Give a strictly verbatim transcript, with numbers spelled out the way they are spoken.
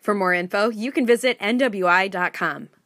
For more info, you can visit N W I dot com.